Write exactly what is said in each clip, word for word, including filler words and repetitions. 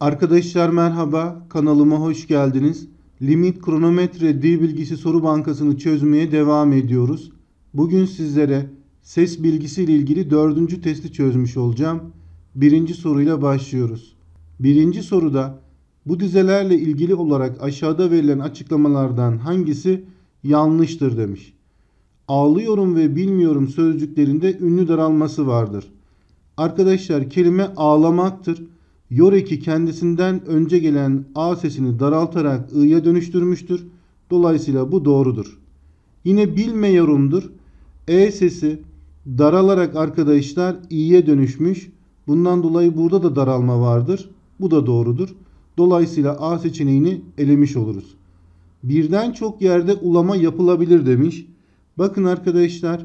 Arkadaşlar merhaba, kanalıma hoş geldiniz. Limit kronometre dil bilgisi soru bankasını çözmeye devam ediyoruz. Bugün sizlere ses bilgisi ile ilgili dördüncü testi çözmüş olacağım. Birinci soruyla başlıyoruz. Birinci soruda bu dizelerle ilgili olarak aşağıda verilen açıklamalardan hangisi yanlıştır demiş. Ağlıyorum ve bilmiyorum sözcüklerinde ünlü daralması vardır. Arkadaşlar kelime ağlamaktır. Yor eki kendisinden önce gelen A sesini daraltarak I'ya dönüştürmüştür. Dolayısıyla bu doğrudur. Yine bilmiyorumdur. E sesi daralarak arkadaşlar İ'ye dönüşmüş. Bundan dolayı burada da daralma vardır. Bu da doğrudur. Dolayısıyla A seçeneğini elemiş oluruz. Birden çok yerde ulama yapılabilir demiş. Bakın arkadaşlar,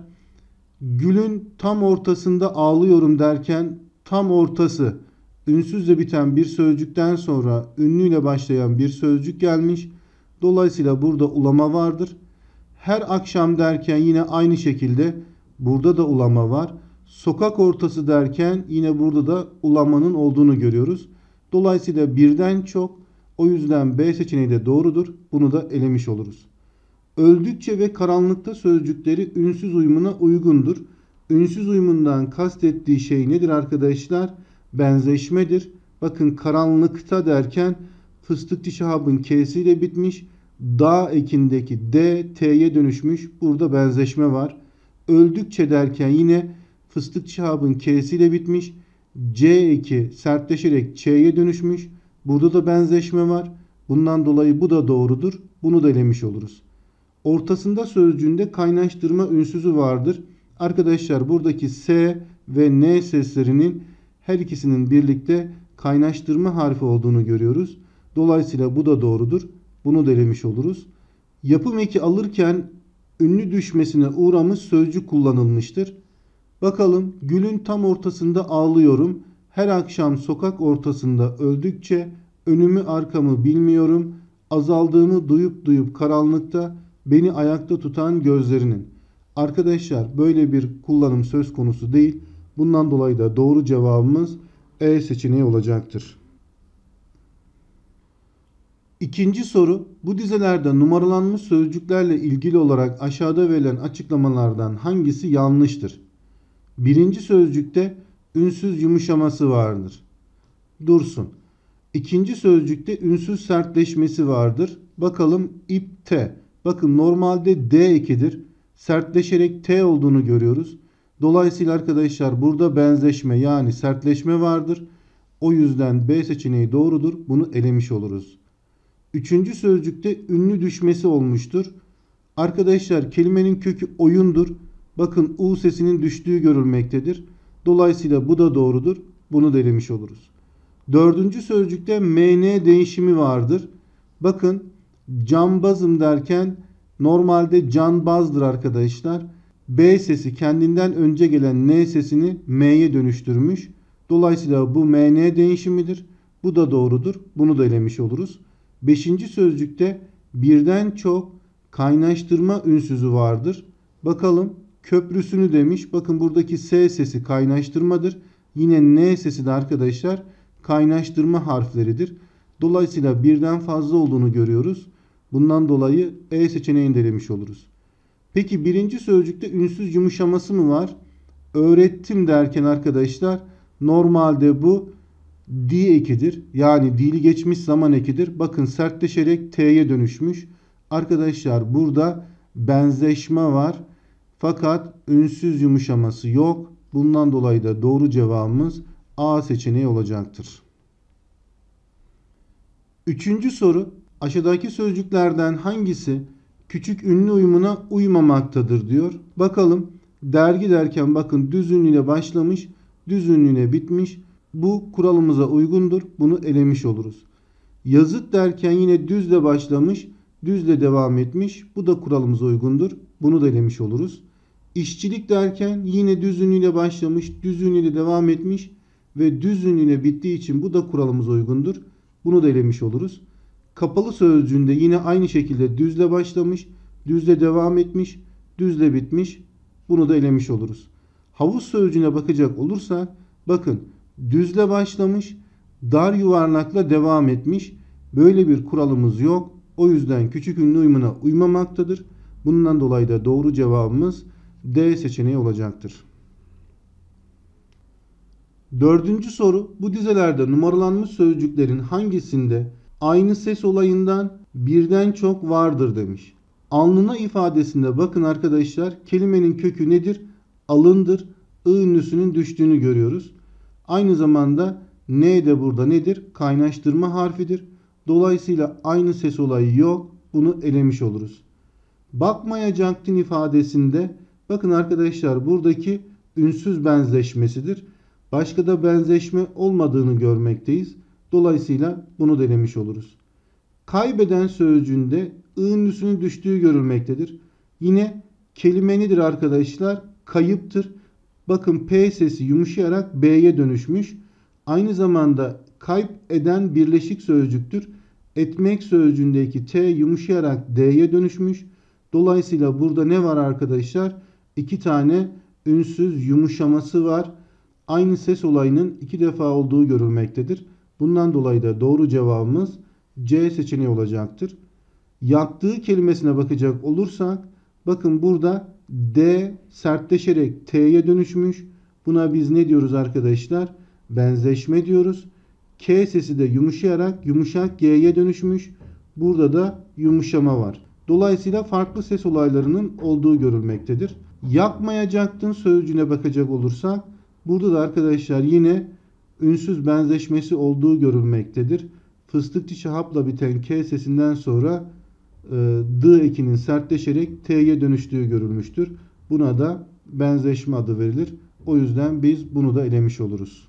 gülün tam ortasında ağlıyorum derken tam ortası ünsüzle biten bir sözcükten sonra ünlüyle başlayan bir sözcük gelmiş. Dolayısıyla burada ulama vardır. Her akşam derken yine aynı şekilde burada da ulama var. Sokak ortası derken yine burada da ulamanın olduğunu görüyoruz. Dolayısıyla birden çok, o yüzden B seçeneği de doğrudur. Bunu da elemiş oluruz. Öldükçe ve karanlıkta sözcükleri ünsüz uyumuna uygundur. Ünsüz uyumundan kastettiği şey nedir arkadaşlar? Benzeşmedir. Bakın karanlıkta derken fıstıkçı Şahab'ın K'siyle bitmiş. Dağ ekindeki D, T'ye dönüşmüş. Burada benzeşme var. Öldükçe derken yine fıstıkçı Şahab'ın K'siyle bitmiş. C eki sertleşerek Ç'ye dönüşmüş. Burada da benzeşme var. Bundan dolayı bu da doğrudur. Bunu da elemiş oluruz. Ortasında sözcüğünde kaynaştırma ünsüzü vardır. Arkadaşlar buradaki S ve N seslerinin her ikisinin birlikte kaynaştırma harfi olduğunu görüyoruz. Dolayısıyla bu da doğrudur. Bunu da elemiş oluruz. Yapım eki alırken ünlü düşmesine uğramış sözcük kullanılmıştır. Bakalım, gülün tam ortasında ağlıyorum. Her akşam sokak ortasında öldükçe önümü arkamı bilmiyorum. Azaldığımı duyup duyup karanlıkta beni ayakta tutan gözlerinin. Arkadaşlar böyle bir kullanım söz konusu değil. Bundan dolayı da doğru cevabımız E seçeneği olacaktır. İkinci soru, bu dizelerde numaralanmış sözcüklerle ilgili olarak aşağıda verilen açıklamalardan hangisi yanlıştır? Birinci sözcükte ünsüz yumuşaması vardır. Dursun. İkinci sözcükte ünsüz sertleşmesi vardır. Bakalım ipte. Bakın normalde D ekidir. Sertleşerek T olduğunu görüyoruz. Dolayısıyla arkadaşlar burada benzeşme yani sertleşme vardır. O yüzden B seçeneği doğrudur. Bunu elemiş oluruz. Üçüncü sözcükte ünlü düşmesi olmuştur. Arkadaşlar kelimenin kökü oyundur. Bakın U sesinin düştüğü görülmektedir. Dolayısıyla bu da doğrudur. Bunu da elemiş oluruz. Dördüncü sözcükte M N değişimi vardır. Bakın cambazım derken normalde canbazdır arkadaşlar. B sesi kendinden önce gelen N sesini M'ye dönüştürmüş. Dolayısıyla bu M N değişimidir. Bu da doğrudur. Bunu da elemiş oluruz. Beşinci sözcükte birden çok kaynaştırma ünsüzü vardır. Bakalım köprüsünü demiş. Bakın buradaki S sesi kaynaştırmadır. Yine N sesi de arkadaşlar kaynaştırma harfleridir. Dolayısıyla birden fazla olduğunu görüyoruz. Bundan dolayı E seçeneğini de elemiş oluruz. Peki birinci sözcükte ünsüz yumuşaması mı var? Öğrettim derken arkadaşlar normalde bu D ekidir. Yani dili geçmiş zaman ekidir. Bakın sertleşerek T'ye dönüşmüş. Arkadaşlar burada benzeşme var. Fakat ünsüz yumuşaması yok. Bundan dolayı da doğru cevabımız A seçeneği olacaktır. Üçüncü soru. Aşağıdaki sözcüklerden hangisi küçük ünlü uyumuna uymamaktadır diyor. Bakalım, dergi derken bakın düz ünlüyle başlamış, düz ünlüyle bitmiş. Bu kuralımıza uygundur. Bunu elemiş oluruz. Yazıt derken yine düzle başlamış, düzle devam etmiş. Bu da kuralımıza uygundur. Bunu da elemiş oluruz. İşçilik derken yine düz ünlüyle başlamış, düz ünlüyle devam etmiş ve düz ünlüyle bittiği için bu da kuralımıza uygundur. Bunu da elemiş oluruz. Kapalı sözcüğünde yine aynı şekilde düzle başlamış, düzle devam etmiş, düzle bitmiş. Bunu da elemiş oluruz. Havuz sözcüğüne bakacak olursak bakın düzle başlamış, dar yuvarlakla devam etmiş. Böyle bir kuralımız yok. O yüzden küçük ünlü uyumuna uymamaktadır. Bundan dolayı da doğru cevabımız D seçeneği olacaktır. Dördüncü soru, bu dizelerde numaralanmış sözcüklerin hangisinde aynı ses olayından birden çok vardır demiş. Alnına ifadesinde bakın arkadaşlar, kelimenin kökü nedir? Alındır. I ünlüsünün düştüğünü görüyoruz. Aynı zamanda N de burada nedir? Kaynaştırma harfidir. Dolayısıyla aynı ses olayı yok. Bunu elemiş oluruz. Bakmayacaktın ifadesinde bakın arkadaşlar, buradaki ünsüz benzeşmesidir. Başka da benzeşme olmadığını görmekteyiz. Dolayısıyla bunu denemiş oluruz. Kaybeden sözcüğünde I ünlüsünün düştüğü görülmektedir. Yine kelime nedir arkadaşlar? Kayıptır. Bakın P sesi yumuşayarak B'ye dönüşmüş. Aynı zamanda kayıp eden birleşik sözcüktür. Etmek sözcüğündeki T yumuşayarak D'ye dönüşmüş. Dolayısıyla burada ne var arkadaşlar? İki tane ünsüz yumuşaması var. Aynı ses olayının iki defa olduğu görülmektedir. Bundan dolayı da doğru cevabımız C seçeneği olacaktır. Yaktığı kelimesine bakacak olursak bakın burada D sertleşerek T'ye dönüşmüş. Buna biz ne diyoruz arkadaşlar? Benzeşme diyoruz. K sesi de yumuşayarak yumuşak G'ye dönüşmüş. Burada da yumuşama var. Dolayısıyla farklı ses olaylarının olduğu görülmektedir. Yakmayacaktın sözcüğüne bakacak olursak burada da arkadaşlar yine ünsüz benzeşmesi olduğu görülmektedir. Fıstık dişi hapla biten K sesinden sonra e, D ekinin sertleşerek T'ye dönüştüğü görülmüştür. Buna da benzeşme adı verilir. O yüzden biz bunu da elemiş oluruz.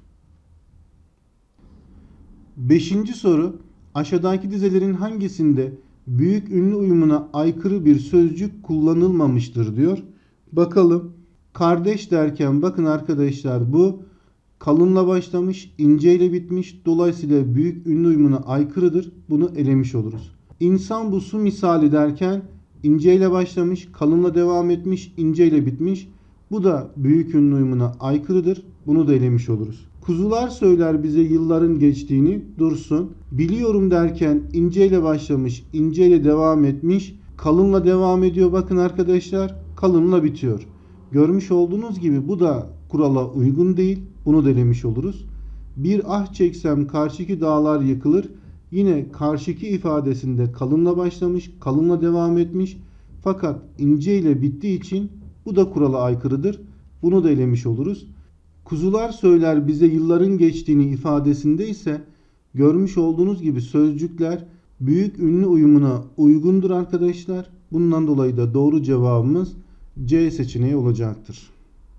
Beşinci soru. Aşağıdaki dizelerin hangisinde büyük ünlü uyumuna aykırı bir sözcük kullanılmamıştır diyor. Bakalım. Kardeş derken bakın arkadaşlar, bu kalınla başlamış, inceyle bitmiş. Dolayısıyla büyük ünlü uyumuna aykırıdır. Bunu elemiş oluruz. İnsan bu su misali derken inceyle başlamış, kalınla devam etmiş, inceyle bitmiş. Bu da büyük ünlü uyumuna aykırıdır. Bunu da elemiş oluruz. Kuzular söyler bize yılların geçtiğini, dursun. Biliyorum derken inceyle başlamış, inceyle devam etmiş, kalınla devam ediyor. Bakın arkadaşlar, kalınla bitiyor. Görmüş olduğunuz gibi bu da kurala uygun değil. Bunu denemiş oluruz. Bir ah çeksem karşıki dağlar yıkılır. Yine karşıki ifadesinde kalınla başlamış, kalınla devam etmiş. Fakat ince ile bittiği için bu da kurala aykırıdır. Bunu da elemiş oluruz. Kuzular söyler bize yılların geçtiğini ifadesinde ise görmüş olduğunuz gibi sözcükler büyük ünlü uyumuna uygundur arkadaşlar. Bundan dolayı da doğru cevabımız C seçeneği olacaktır.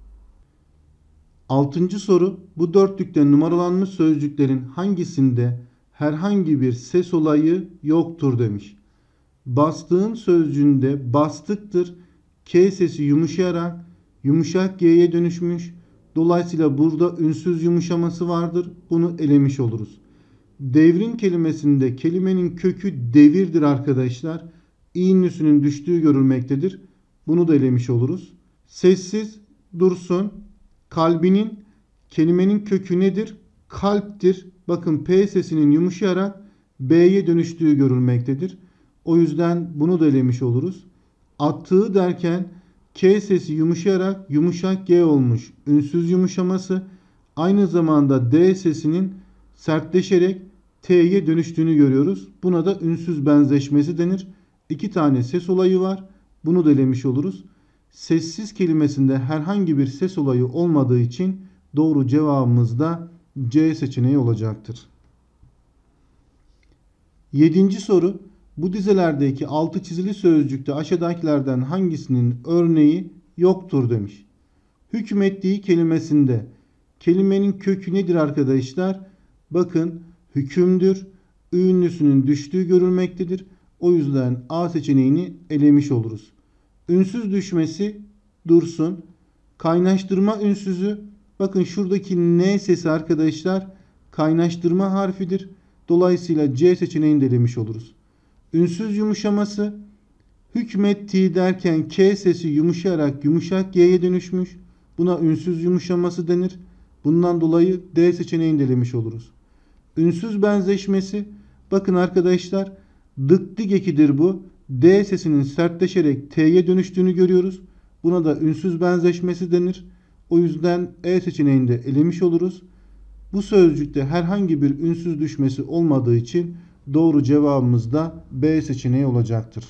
Altıncı soru. Bu dörtlükte numaralanmış sözcüklerin hangisinde herhangi bir ses olayı yoktur demiş. Bastığın sözcüğünde bastıktır. K sesi yumuşayarak yumuşak G'ye dönüşmüş. Dolayısıyla burada ünsüz yumuşaması vardır. Bunu elemiş oluruz. Devrin kelimesinde kelimenin kökü devirdir arkadaşlar. İ ünlüsünün düştüğü görülmektedir. Bunu da elemiş oluruz. Sessiz dursun. Kalbinin kelimenin kökü nedir? Kalptir. Bakın P sesinin yumuşayarak B'ye dönüştüğü görülmektedir. O yüzden bunu da elemiş oluruz. Attığı derken K sesi yumuşayarak yumuşak G olmuş. Ünsüz yumuşaması. Aynı zamanda D sesinin sertleşerek T'ye dönüştüğünü görüyoruz. Buna da ünsüz benzeşmesi denir. İki tane ses olayı var. Bunu da elemiş oluruz. Sessiz kelimesinde herhangi bir ses olayı olmadığı için doğru cevabımız da C seçeneği olacaktır. Yedinci soru. Bu dizelerdeki altı çizili sözcükte aşağıdakilerden hangisinin örneği yoktur demiş. Hükmettiği kelimesinde kelimenin kökü nedir arkadaşlar? Bakın hükümdür. Ü ünlüsünün düştüğü görülmektedir. O yüzden A seçeneğini elemiş oluruz. Ünsüz düşmesi dursun. Kaynaştırma ünsüzü, bakın şuradaki N sesi arkadaşlar kaynaştırma harfidir. Dolayısıyla C seçeneğini de elemiş oluruz. Ünsüz yumuşaması, hükmettiği derken K sesi yumuşayarak yumuşak G'ye dönüşmüş. Buna ünsüz yumuşaması denir. Bundan dolayı D seçeneğini de elemiş oluruz. Ünsüz benzeşmesi. Bakın arkadaşlar, dık dik ekidir bu. D sesinin sertleşerek T'ye dönüştüğünü görüyoruz. Buna da ünsüz benzeşmesi denir. O yüzden E seçeneğinde elemiş oluruz. Bu sözcükte herhangi bir ünsüz düşmesi olmadığı için doğru cevabımız da B seçeneği olacaktır.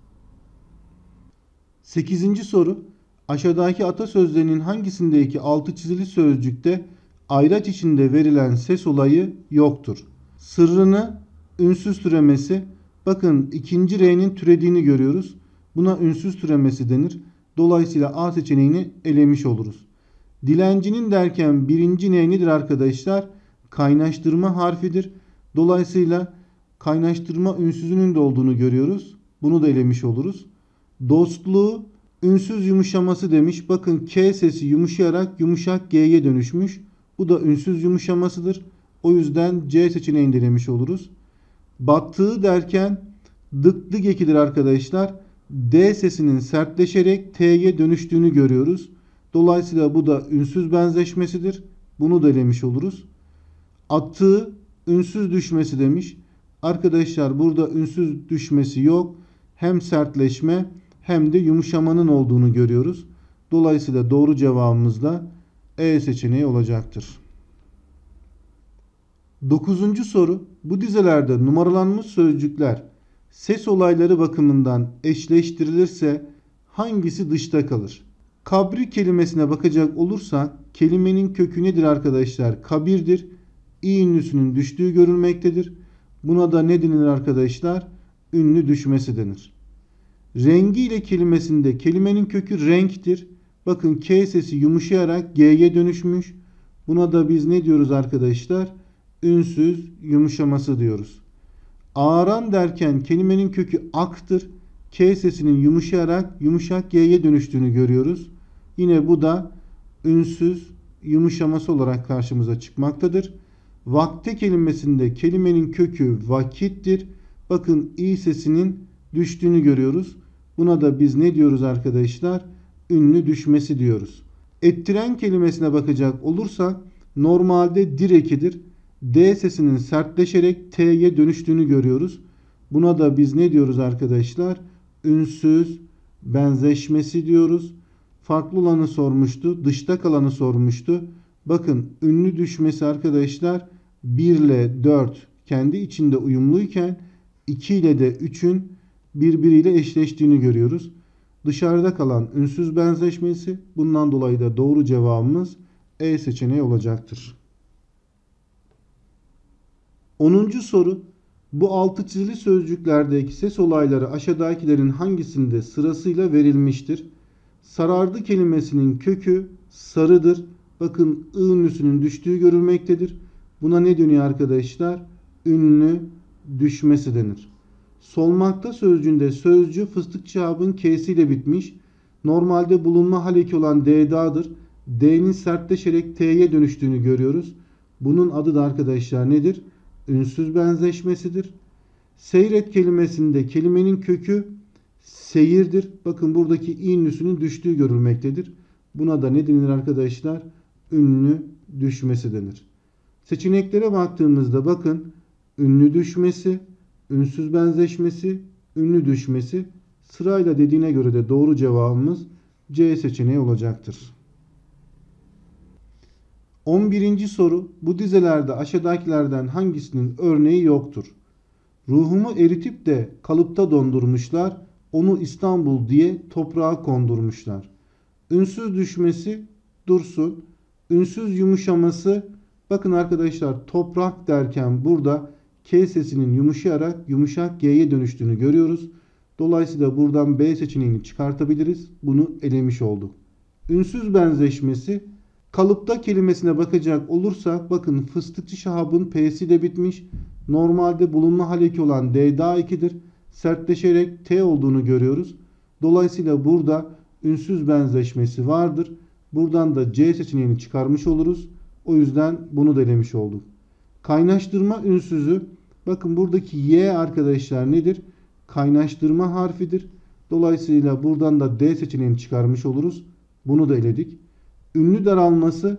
sekizinci soru. Aşağıdaki atasözlerinin hangisindeki altı çizili sözcükte ayraç içinde verilen ses olayı yoktur? Sırrını ünsüz türemesi. Bakın ikinci R'nin türediğini görüyoruz. Buna ünsüz türemesi denir. Dolayısıyla A seçeneğini elemiş oluruz. Dilencinin derken birinci N nedir arkadaşlar? Kaynaştırma harfidir. Dolayısıyla kaynaştırma ünsüzünün de olduğunu görüyoruz. Bunu da elemiş oluruz. Dostluğu ünsüz yumuşaması demiş. Bakın K sesi yumuşayarak yumuşak G'ye dönüşmüş. Bu da ünsüz yumuşamasıdır. O yüzden C seçeneğini elemiş oluruz. Battığı derken dık dık ekidir arkadaşlar. D sesinin sertleşerek T'ye dönüştüğünü görüyoruz. Dolayısıyla bu da ünsüz benzeşmesidir. Bunu da elemiş oluruz. Attığı ünsüz düşmesi demiş. Arkadaşlar burada ünsüz düşmesi yok. Hem sertleşme hem de yumuşamanın olduğunu görüyoruz. Dolayısıyla doğru cevabımız da E seçeneği olacaktır. Dokuzuncu soru. Bu dizelerde numaralanmış sözcükler ses olayları bakımından eşleştirilirse hangisi dışta kalır? Kabri kelimesine bakacak olursak kelimenin kökü nedir arkadaşlar? Kabirdir. İ ünlüsünün düştüğü görülmektedir. Buna da ne denir arkadaşlar? Ünlü düşmesi denir. Rengiyle kelimesinde kelimenin kökü renktir. Bakın K sesi yumuşayarak G'ye dönüşmüş. Buna da biz ne diyoruz arkadaşlar? Ünsüz yumuşaması diyoruz. Ağaran derken kelimenin kökü aktır. K sesinin yumuşayarak yumuşak G'ye dönüştüğünü görüyoruz. Yine bu da ünsüz yumuşaması olarak karşımıza çıkmaktadır. Vakte kelimesinde kelimenin kökü vakittir. Bakın İ sesinin düştüğünü görüyoruz. Buna da biz ne diyoruz arkadaşlar? Ünlü düşmesi diyoruz. Ettiren kelimesine bakacak olursak normalde dir ekidir. D sesinin sertleşerek T'ye dönüştüğünü görüyoruz. Buna da biz ne diyoruz arkadaşlar? Ünsüz benzeşmesi diyoruz. Farklı olanı sormuştu. Dışta kalanı sormuştu. Bakın ünlü düşmesi arkadaşlar bir ile dört kendi içinde uyumluyken iki ile de üçün birbiriyle eşleştiğini görüyoruz. Dışarıda kalan ünsüz benzeşmesi. Bundan dolayı da doğru cevabımız E seçeneği olacaktır. onuncu soru. Bu altı çizili sözcüklerdeki ses olayları aşağıdakilerin hangisinde sırasıyla verilmiştir? Sarardı kelimesinin kökü sarıdır. Bakın ı ünlüsünün düştüğü görülmektedir. Buna ne deniyor arkadaşlar? Ünlü düşmesi denir. Solmakta sözcüğünde sözcü fıstık çağabın K'siyle bitmiş. Normalde bulunma hal eki olan D'dadır. D'nin sertleşerek T'ye dönüştüğünü görüyoruz. Bunun adı da arkadaşlar nedir? Ünsüz benzeşmesidir. Seyret kelimesinde kelimenin kökü seyirdir. Bakın buradaki i ünlüsünün düştüğü görülmektedir. Buna da ne denir arkadaşlar? Ünlü düşmesi denir. Seçeneklere baktığımızda bakın ünlü düşmesi, ünsüz benzeşmesi, ünlü düşmesi sırayla dediğine göre de doğru cevabımız C seçeneği olacaktır. on birinci soru. Bu dizelerde aşağıdakilerden hangisinin örneği yoktur? Ruhumu eritip de kalıpta dondurmuşlar. Onu İstanbul diye toprağa kondurmuşlar. Ünsüz düşmesi dursun. Ünsüz yumuşaması bakın arkadaşlar toprak derken burada K sesinin yumuşayarak yumuşak G'ye dönüştüğünü görüyoruz. Dolayısıyla buradan B seçeneğini çıkartabiliriz. Bunu elemiş olduk. Ünsüz benzeşmesi kalıpta kelimesine bakacak olursak bakın fıstıkçı Şahab'ın P'si de bitmiş. Normalde bulunma hal eki olan D'da ikidir. Sertleşerek T olduğunu görüyoruz. Dolayısıyla burada ünsüz benzeşmesi vardır. Buradan da C seçeneğini çıkarmış oluruz. O yüzden bunu da elemiş olduk. Kaynaştırma ünsüzü bakın buradaki Y arkadaşlar nedir? Kaynaştırma harfidir. Dolayısıyla buradan da D seçeneğini çıkarmış oluruz. Bunu da eledik. Ünlü daralması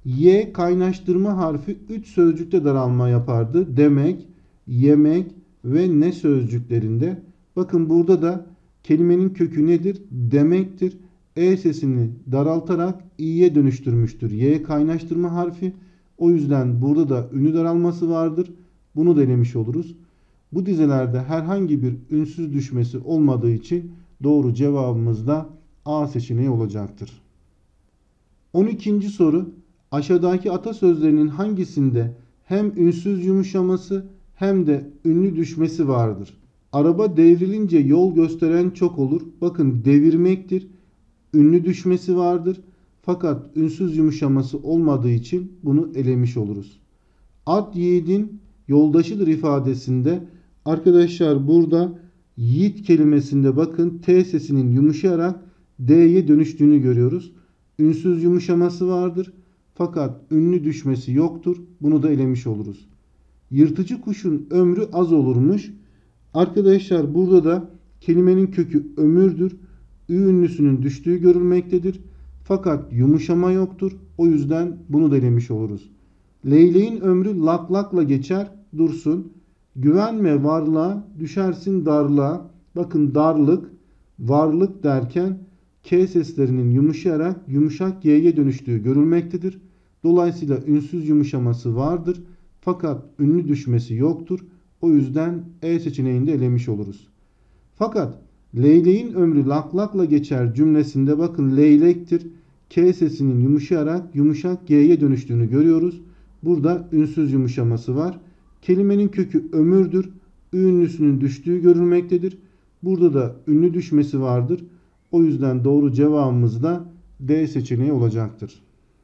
Y kaynaştırma harfi üç sözcükte daralma yapardı. Demek, yemek ve ne sözcüklerinde. Bakın burada da kelimenin kökü nedir? Demektir. E sesini daraltarak i'ye dönüştürmüştür. Y kaynaştırma harfi. O yüzden burada da ünlü daralması vardır. Bunu da elemiş oluruz. Bu dizelerde herhangi bir ünsüz düşmesi olmadığı için doğru cevabımız da A seçeneği olacaktır. on ikinci soru. Aşağıdaki atasözlerinin hangisinde hem ünsüz yumuşaması hem de ünlü düşmesi vardır? Araba devrilince yol gösteren çok olur. Bakın devirmektir. Ünlü düşmesi vardır. Fakat ünsüz yumuşaması olmadığı için bunu elemiş oluruz. At yiğidin yoldaşıdır ifadesinde arkadaşlar burada yiğit kelimesinde bakın T sesinin yumuşayarak D'ye dönüştüğünü görüyoruz. Ünsüz yumuşaması vardır. Fakat ünlü düşmesi yoktur. Bunu da elemiş oluruz. Yırtıcı kuşun ömrü az olurmuş. Arkadaşlar burada da kelimenin kökü ömürdür. Ü ünlüsünün düştüğü görülmektedir. Fakat yumuşama yoktur. O yüzden bunu da elemiş oluruz. Leyleğin ömrü lak lakla geçer, dursun. Güvenme varlığa, düşersin darlığa. Bakın darlık, varlık derken K seslerinin yumuşayarak yumuşak Y'ye dönüştüğü görülmektedir. Dolayısıyla ünsüz yumuşaması vardır. Fakat ünlü düşmesi yoktur. O yüzden E seçeneğinde elemiş oluruz. Fakat leyleğin ömrü lak lakla geçer cümlesinde bakın leylektir. K sesinin yumuşayarak yumuşak G'ye dönüştüğünü görüyoruz. Burada ünsüz yumuşaması var. Kelimenin kökü ömürdür. Ü ünlüsünün düştüğü görülmektedir. Burada da ünlü düşmesi vardır. O yüzden doğru cevabımız da D seçeneği olacaktır.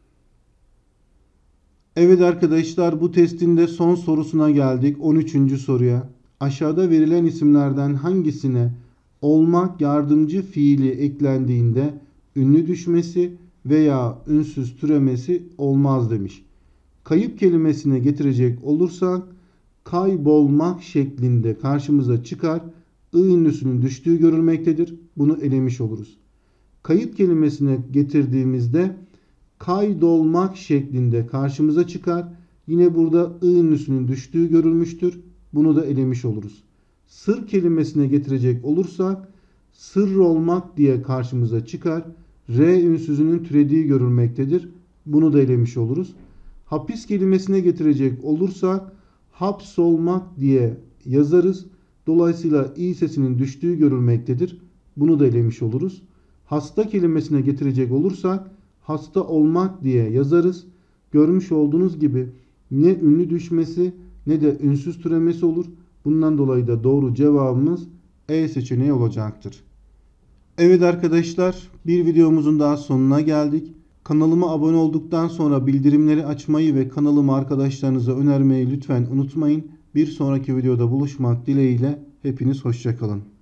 Evet arkadaşlar, bu testin de son sorusuna geldik. on üçüncü soruya. Aşağıda verilen isimlerden hangisine olmak yardımcı fiili eklendiğinde ünlü düşmesi veya ünsüz türemesi olmaz demiş. Kayıp kelimesine getirecek olursak kaybolmak şeklinde karşımıza çıkar. I ünlüsünün düştüğü görülmektedir. Bunu elemiş oluruz. Kayıp kelimesine getirdiğimizde kaydolmak şeklinde karşımıza çıkar. Yine burada I ünlüsünün düştüğü görülmüştür. Bunu da elemiş oluruz. Sır kelimesine getirecek olursak sır olmak diye karşımıza çıkar. R ünsüzünün türediği görülmektedir. Bunu da elemiş oluruz. Hapis kelimesine getirecek olursak hapsolmak diye yazarız. Dolayısıyla i sesinin düştüğü görülmektedir. Bunu da elemiş oluruz. Hasta kelimesine getirecek olursak hasta olmak diye yazarız. Görmüş olduğunuz gibi ne ünlü düşmesi ne de ünsüz türemesi olur. Bundan dolayı da doğru cevabımız E seçeneği olacaktır. Evet arkadaşlar, bir videomuzun daha sonuna geldik. Kanalıma abone olduktan sonra bildirimleri açmayı ve kanalımı arkadaşlarınıza önermeyi lütfen unutmayın. Bir sonraki videoda buluşmak dileğiyle hepiniz hoşça kalın.